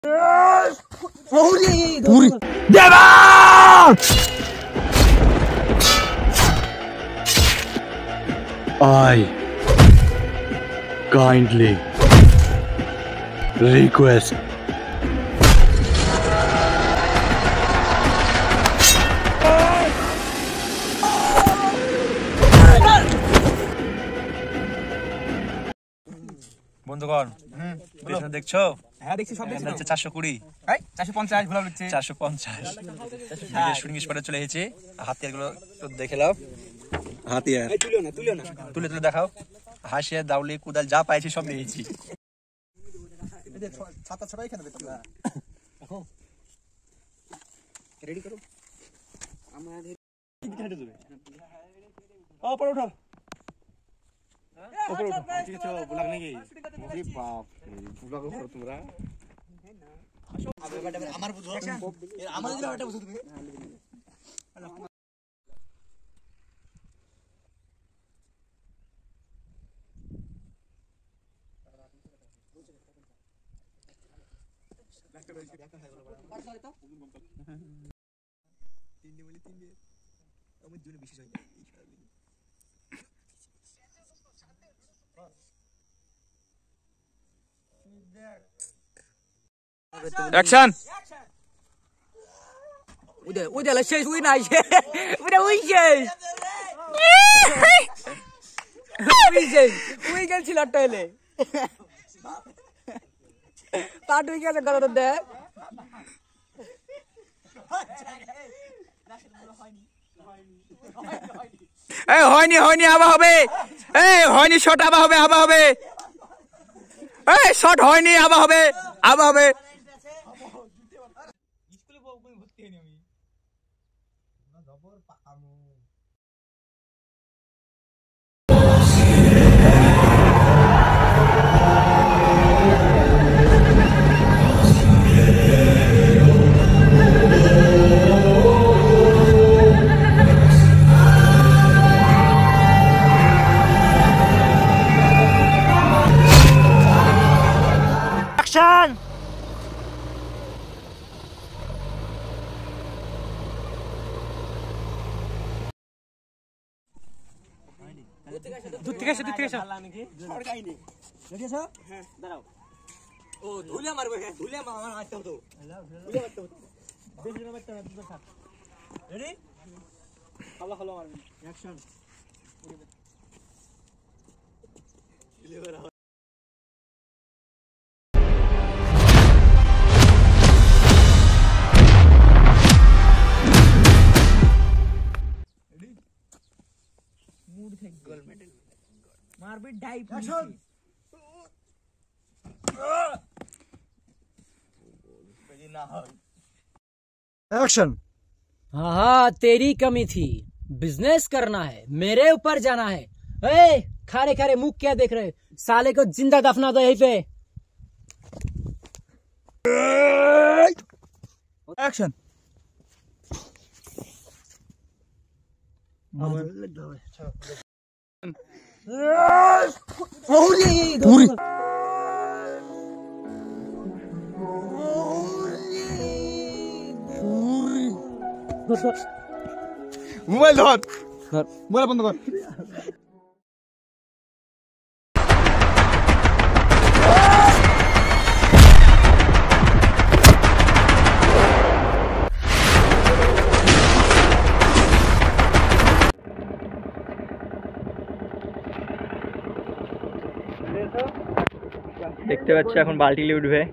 I kindly request বন্ধুগণ পেছনে দেখছো? হ্যাঁ দেখছি, সব দেখছি। 420 450 ভুলা হচ্ছে 450 শুটিং স্পটে চলে এসেছি। হাতিয়ার গুলো দেখে নাও। হাতিয়ার তুলে তুলে দেখাও। হাসিয়া দাউলি কুদাল যা পাইছি সব নিয়েছি। ছাতা ছাড়াই কেন দেখো রেডি করো আমাদের কেটে দেবে। উপরে উঠো, উপরে উঠো। ঠিক আছে, ব্লগ নাকি? ওরে বাপ রে, ব্লগ করো তোমরা। আমার বুঝো, আমাদের ব্যাপারটা বুঝো তুমি। অ্যাকশন। উদে শেষ উই নাই উদে উই শেষ উই গেছিল টয়লে পাট উই গেছে গলা দে এই হয়নি হয়নি, আবার হবে। এই হয়নি, শট আবার হবে, আবার হবে। এই শট হয়নি, আবার হবে, আবার হবে। दूध থেকে এসো নাকি সরকাইনি রেডি আছো? হ্যাঁ দাঁড়াও। ও ধুলে মারবে, ধুলে আমার মারতে হতো, ধুলে মারতে হতো, বেশি না মারতে হবে। রেডি? হালো হালো মারবে। অ্যাকশন। गोल्ड मेडल मारबे डाइव एक्शन एक्शन। हाँ हाँ, तेरी कमी थी, बिजनेस करना है, मेरे ऊपर जाना है। ए, खारे खारे मुंह क्या देख रहे, साले को जिंदा दफना दो यहीं पे। एक्शन। মোবাইল ধর, মোবাইল বন্ধ কর। দেখতে পাচ্ছ এখন বালতি উঠবে।